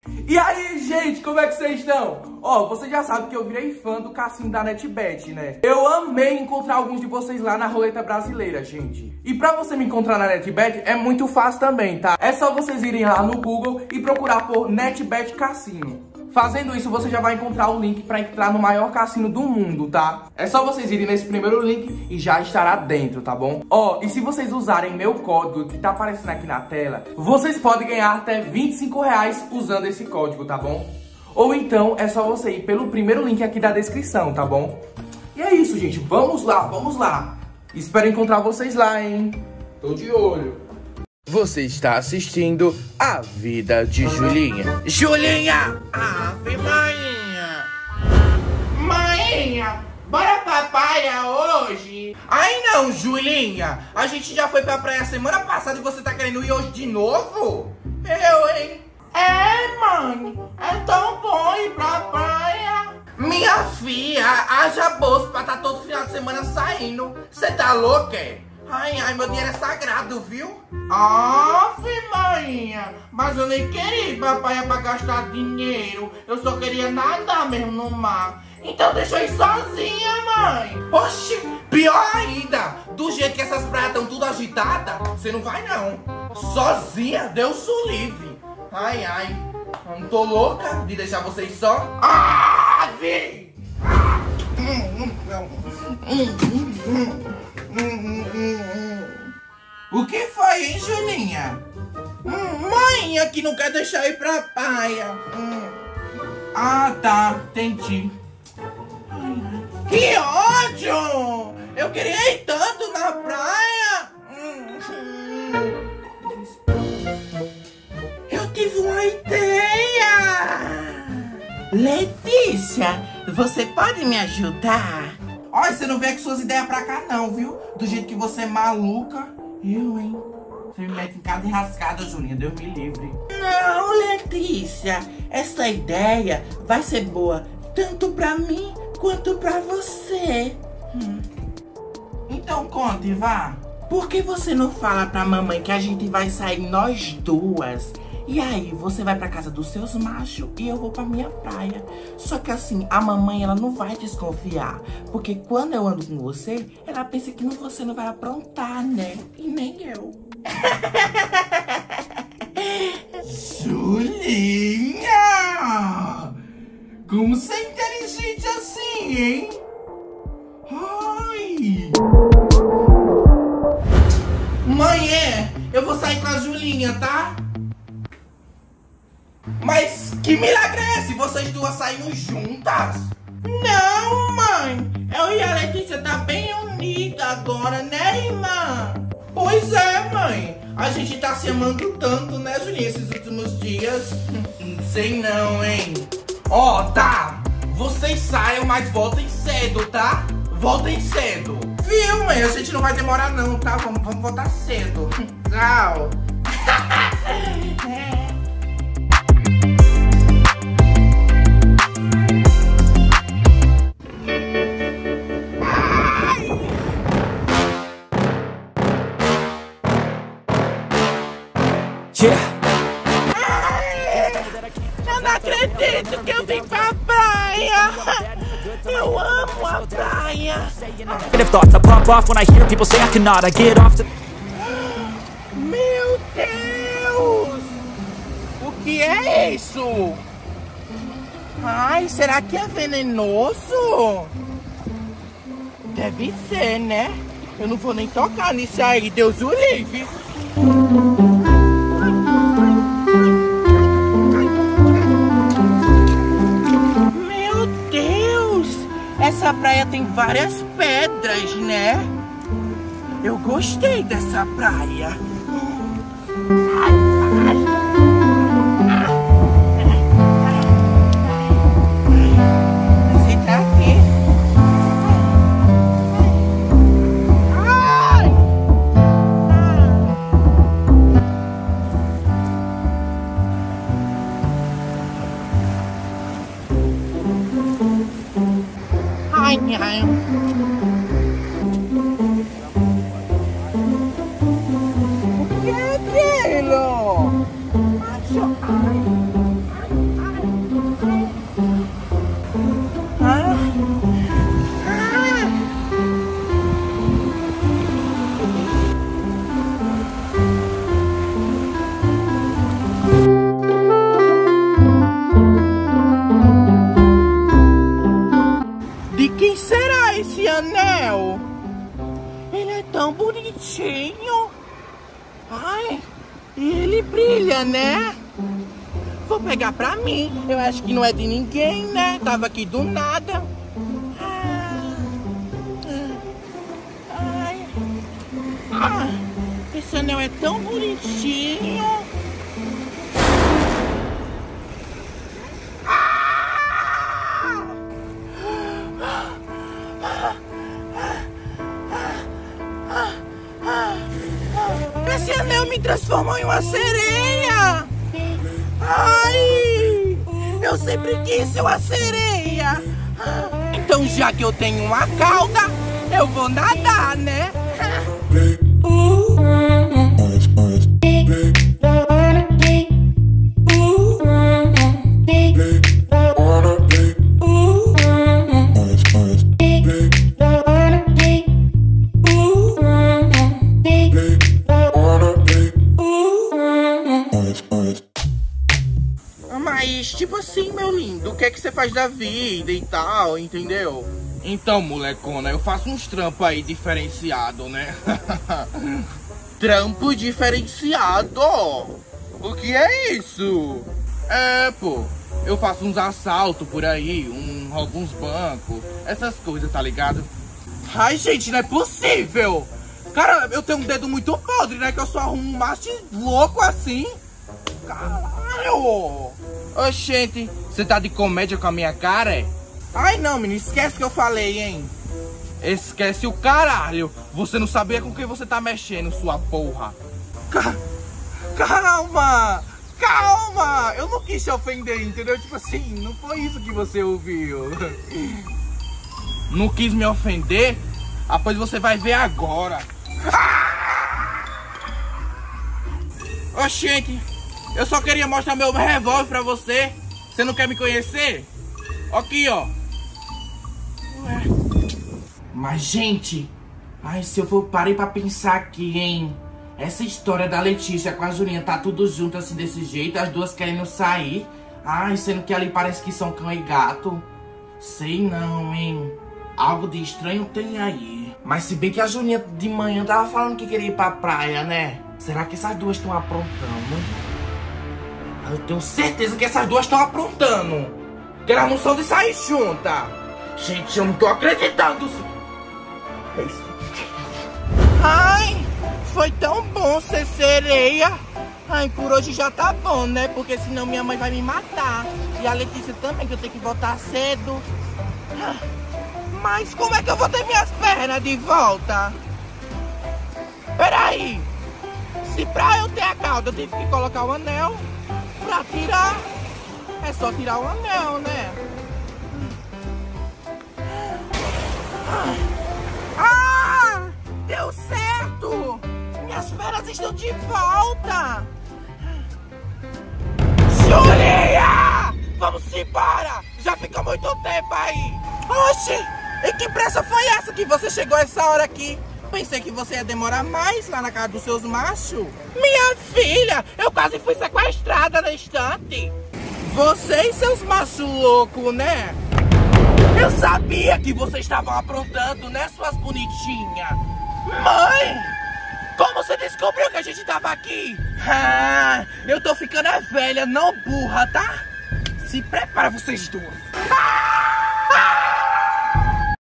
E aí, gente, como é que vocês estão? Ó, você já sabe que eu virei fã do cassino da NetBet, né? Eu amei encontrar alguns de vocês lá na roleta brasileira, gente. E pra você me encontrar na NetBet é muito fácil também, tá? É só vocês irem lá no Google e procurar por NetBet Cassino. Fazendo isso, você já vai encontrar o link para entrar no maior cassino do mundo, tá? É só vocês irem nesse primeiro link e já estará dentro, tá bom? Ó, e se vocês usarem meu código que tá aparecendo aqui na tela, vocês podem ganhar até R$25 usando esse código, tá bom? Ou então, é só você ir pelo primeiro link aqui da descrição, tá bom? E é isso, gente. Vamos lá, vamos lá. Espero encontrar vocês lá, hein? Tô de olho. Você está assistindo A Vida de Julinha. Julinha! Ave Maria! Marinha, bora pra praia hoje? Ai não, Julinha! A gente já foi pra praia semana passada e você tá querendo ir hoje de novo? Eu, hein? É, mãe, é tão bom ir pra praia. Minha filha, haja bolsa pra tá todo final de semana saindo. Você tá louca, é? Ai, ai, meu dinheiro é sagrado, viu? Ave Maria, mas eu nem queria ir pra praia pra gastar dinheiro. Eu só queria nadar mesmo no mar. Então deixa eu ir sozinha, mãe. Oxi, pior ainda. Do jeito que essas praias estão tudo agitadas, você não vai não. Sozinha, Deus o livre. Ai, ai, eu não tô louca de deixar vocês só. Ave! O que foi, hein, Julinha? Mãe, que não quer deixar eu ir pra praia. Ah, tá, entendi. Que ódio! Eu queria ir tanto na praia. Eu tive uma ideia. Letícia, você pode me ajudar? Olha, você não vem com suas ideias pra cá não, viu? Do jeito que você é maluca. Eu, hein? Você me mete em cada enrascada, Julinha. Deus me livre. Não, Letícia. Essa ideia vai ser boa tanto pra mim quanto pra você. Então conte, vá. Por que você não fala pra mamãe que a gente vai sair nós duas? E aí, você vai pra casa dos seus machos e eu vou pra minha praia. Só que assim, a mamãe, ela não vai desconfiar. Porque quando eu ando com você, ela pensa que você não vai aprontar, né? E nem eu. Julinha! Como você é inteligente assim, hein? Ai! Mãe, eu vou sair com a Julinha, tá? Mas que milagre é esse? Vocês duas saíram juntas? Não, mãe. Eu e a Letícia tá bem unida agora, né, irmã? Pois é, mãe. A gente tá se amando tanto, né, Julinha, esses últimos dias. Sei não, hein? Ó, tá. Vocês saiam, mas voltem cedo, tá? Voltem cedo. Viu, mãe? A gente não vai demorar não, tá? Vamos voltar cedo. Tchau. Eu não acredito que eu vim pra praia. Eu amo a praia. Meu Deus! O que é isso? Ai, será que é venenoso? Deve ser, né? Eu não vou nem tocar nisso aí, Deus o livre. Meu Deus! Essa praia tem várias pedras, né? Eu gostei dessa praia. Você tá aqui? Ai! Ai, ai. O que é aquilo? Macho, ai. bonitinho. Ai, ele brilha, né? Vou pegar pra mim. Eu acho que não é de ninguém, né? Tava aqui do nada. Esse anel é tão bonitinho. Esse anel me transformou em uma sereia. Ai, eu sempre quis ser uma sereia. Então já que eu tenho uma cauda, eu vou nadar, né? Mas, tipo assim, meu lindo, o que é que você faz da vida e tal, entendeu? Então, molecona, eu faço uns trampos aí diferenciado, né? Trampo diferenciado? O que é isso? É, pô, eu faço uns assaltos por aí, roubo uns bancos, essas coisas, tá ligado? Ai, gente, não é possível! Cara, eu tenho um dedo muito podre, né? Que eu só arrumo um macho louco assim. Caralho! Oxente, você tá de comédia com a minha cara, é? Ai, não, menino, esquece que eu falei, hein? Esquece o caralho. Você não sabia com quem você tá mexendo, sua porra. Calma! Calma! Eu não quis te ofender, entendeu? Tipo assim, não foi isso que você ouviu. Não quis me ofender? Ah, pois você vai ver agora. Oxente, eu só queria mostrar meu revólver pra você. Você não quer me conhecer? Aqui, ó. Ué. Mas, gente, ai, se eu for parei pra pensar aqui, hein? Essa história da Letícia com a Julinha tá tudo junto assim desse jeito, as duas querendo sair. Ai, sendo que ali parece que são cão e gato. Sei não, hein? Algo de estranho tem aí. Mas se bem que a Julinha de manhã tava falando que queria ir pra praia, né? Será que essas duas estão aprontando? Eu tenho certeza que essas duas estão aprontando. Que elas não são de sair juntas. Gente, eu não tô acreditando. Ai, foi tão bom ser sereia. Ai, por hoje já tá bom, né? Porque senão minha mãe vai me matar. E a Letícia também, que eu tenho que voltar cedo. Mas como é que eu vou ter minhas pernas de volta? Peraí. Se pra eu ter a cauda eu tive que colocar o anel, pra tirar, é só tirar o anel, né? Ah! Deu certo! Minhas pernas estão de volta! Julinha! Vamos embora! Já fica muito tempo aí! Oxi! E que pressa foi essa que você chegou essa hora aqui? Pensei que você ia demorar mais lá na casa dos seus machos. Minha filha, eu quase fui sequestrada na estante. Você e seus machos loucos, né? Eu sabia que vocês estavam aprontando, né, suas bonitinhas? Mãe! Como você descobriu que a gente tava aqui? Ah, eu tô ficando velha, não burra, tá? Se prepara vocês duas. Ah!